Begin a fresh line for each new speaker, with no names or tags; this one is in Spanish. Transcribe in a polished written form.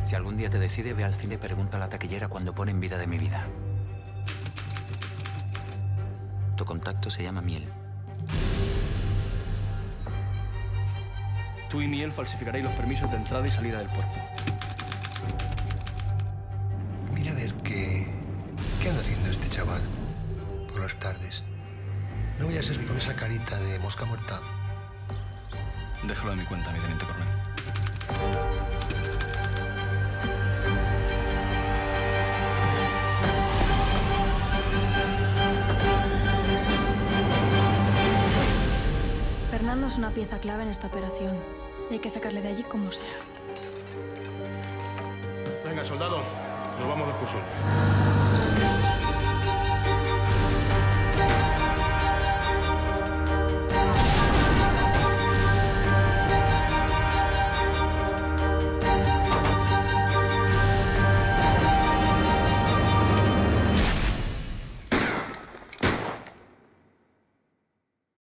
Si algún día te decide, ve al cine y pregunta a la taquillera cuando ponen Vida de mi vida. Tu contacto se llama Miel.
Tú y Miel falsificaréis los permisos de entrada y salida del puerto.
Mira a ver qué anda haciendo este chaval por las tardes. No vaya a ser que con esa carita de mosca muerta.
Déjalo de mi cuenta, mi teniente coronel.
Fernando es una pieza clave en esta operación y hay que sacarle de allí como sea.
Venga, soldado, nos vamos de excursión.